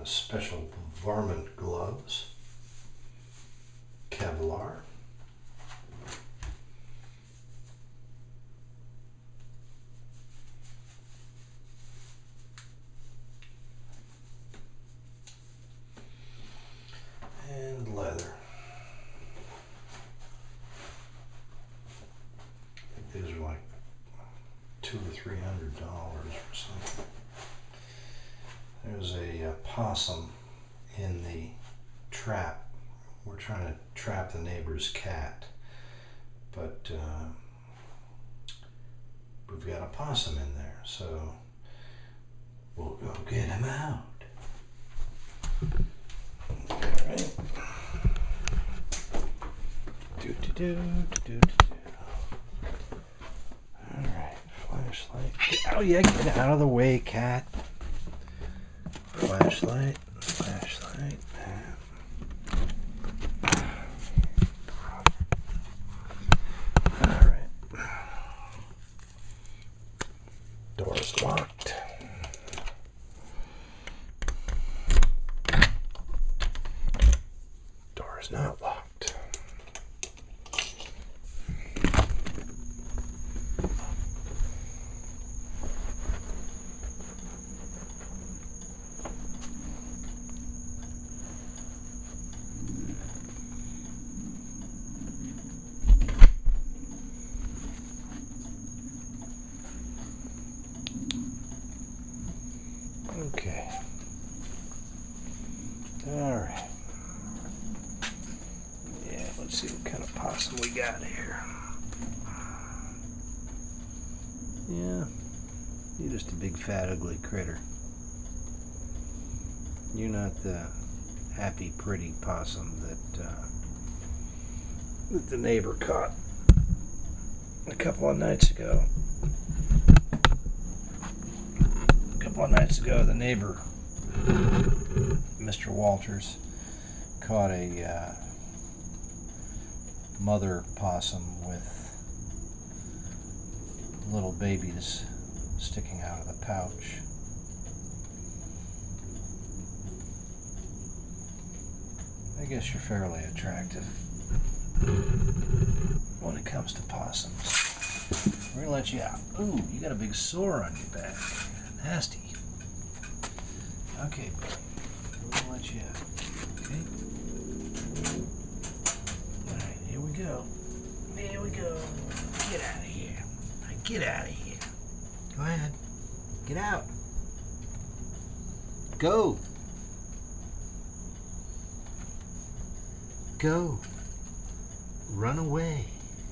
special varmint gloves, Kevlar. And leather. I think these are like $200 or $300 or something. There's a possum in the trap. We're trying to trap the neighbor's cat, but we've got a possum in there, so we'll go get him out. Alright. Alright, flashlight. Oh yeah, get out of the way, cat. Flashlight. Alright. Door's locked. Door's not locked. Okay. Alright. Yeah, let's see what kind of possum we got here. Yeah, you're just a big fat ugly critter. You're not the happy pretty possum that the neighbor caught a couple of nights ago. The neighbor, Mr. Walters, caught a mother possum with little babies sticking out of the pouch. I guess you're fairly attractive when it comes to possums. We're gonna let you out. Ooh, you got a big sore on your back. Nasty. Okay, we're gonna let you out. Okay. Alright, here we go. Here we go. Get out of here. Get out of here. Go ahead. Get out. Go. Go. Run away.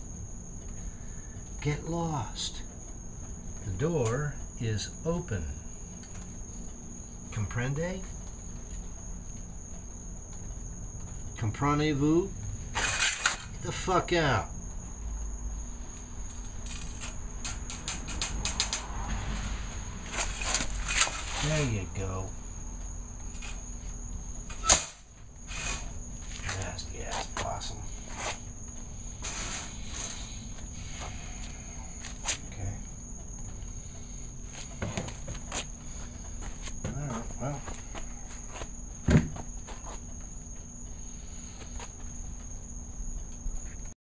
Get lost. The door is open. Comprende? Comprenez-vous? Get the fuck out. There you go.